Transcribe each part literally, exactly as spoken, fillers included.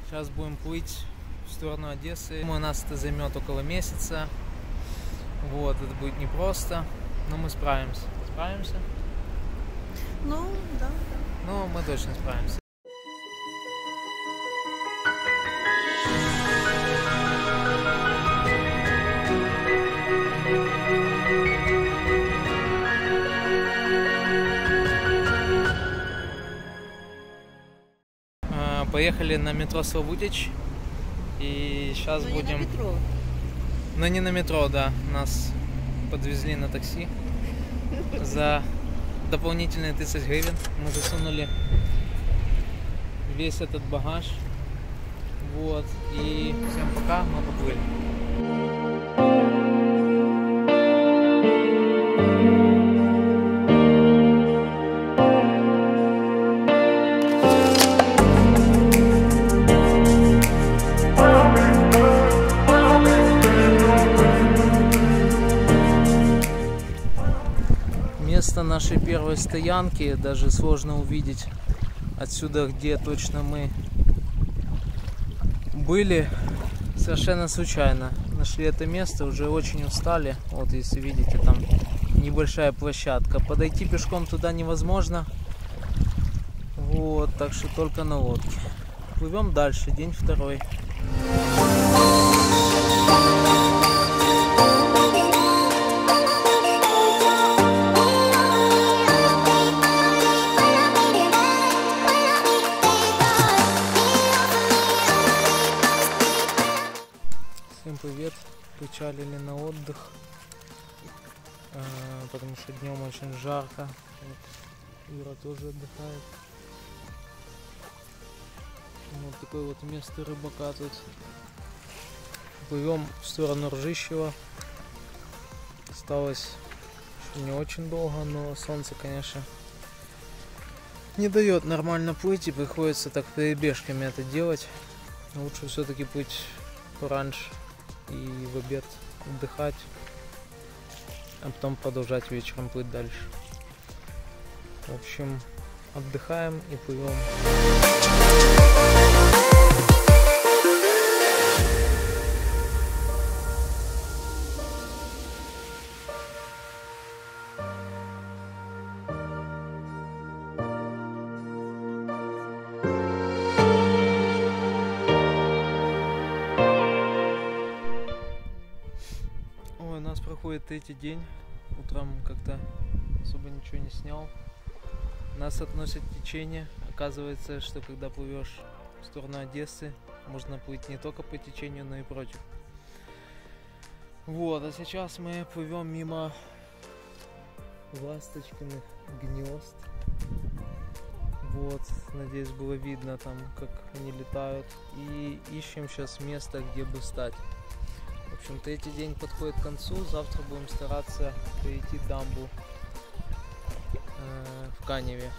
Сейчас будем плыть в сторону Одессы. У нас это займет около месяца. Вот, это будет непросто, но мы справимся. Справимся? Ну, да, да. Ну, мы точно справимся. Поехали на метро Славутич. И сейчас Но будем... не на метро. Но не на метро, да. Нас подвезли на такси за дополнительные тридцать гривен. Мы засунули весь этот багаж. Вот. И всем пока, мы поплыли. Место нашей первой стоянки даже сложно увидеть отсюда, где точно мы были, совершенно случайно. Нашли это место, уже очень устали. Вот, если видите, там небольшая площадка. Подойти пешком туда невозможно. Вот, так что только на лодке. Плывем дальше, день второй. Всем привет! Причалили на отдых, потому что днем очень жарко. Вот, Ира тоже отдыхает. Вот такое вот место рыбака тут. Плывем в сторону Ржищева. Осталось еще не очень долго, но солнце, конечно, не дает нормально плыть, и приходится так перебежками это делать. Лучше все-таки плыть пораньше и в обед отдыхать, а потом продолжать вечером плыть дальше. В общем, отдыхаем и плывем. Ой, у нас проходит третий день. Утром как-то особо ничего не снял. Нас относит течение. Оказывается, что когда плывешь в сторону Одессы, можно плыть не только по течению, но и против. Вот, а сейчас мы плывем мимо ласточкиных гнезд. Вот, надеюсь, было видно там, как они летают. И ищем сейчас место, где бы стать. В общем, третий день подходит к концу. Завтра будем стараться перейти дамбу э, в Каневе.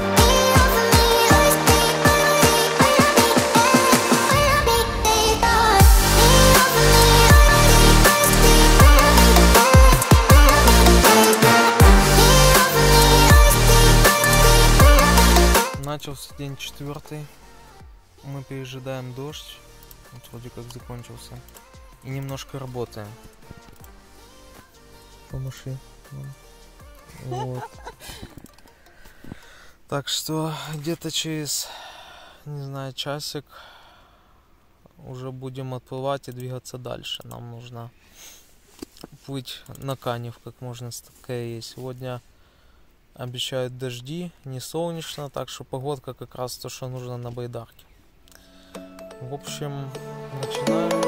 Начался день четвертый. Мы пережидаем дождь. Вот вроде как закончился. И немножко работаем. Помаши. Вот. Так что где-то через, не знаю, часик уже будем отплывать и двигаться дальше. Нам нужно плыть на Канев как можно скорее. Сегодня обещают дожди, не солнечно, так что погодка как раз то, что нужно на байдарке. В общем, начинаем.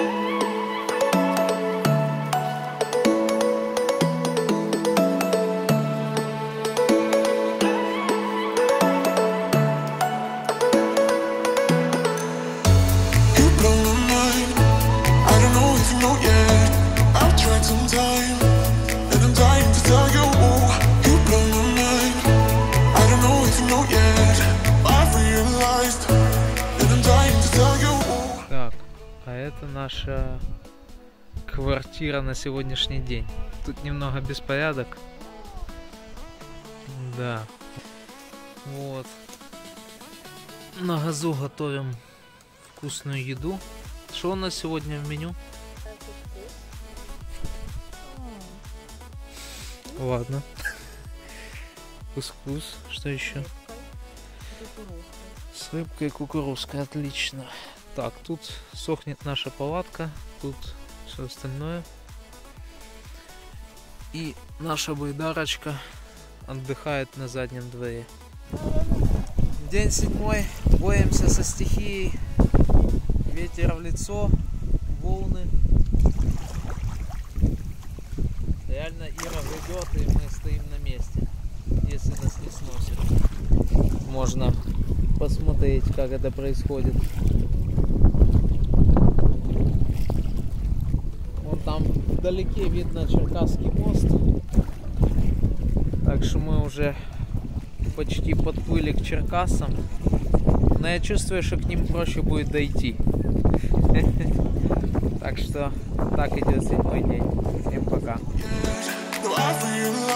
Так, а это наша квартира на сегодняшний день. Тут немного беспорядок. Да. Вот. На газу готовим вкусную еду. Что у нас сегодня в меню? Ладно. Кускус. Что еще? С рыбкой и кукурузкой. Отлично. Так, тут сохнет наша палатка. Тут все остальное. И наша байдарочка отдыхает на заднем дворе. День седьмой. Боремся со стихией. Ветер в лицо. Волны. Реально Ира гребет, и мы стоим на месте. Если нас не сносит. Можно посмотреть, как это происходит. Вон там вдалеке видно Черкасский мост. Так что мы уже почти подплыли к Черкасам. Но я чувствую, что к ним проще будет дойти. Так что так идет седьмой день. Всем пока.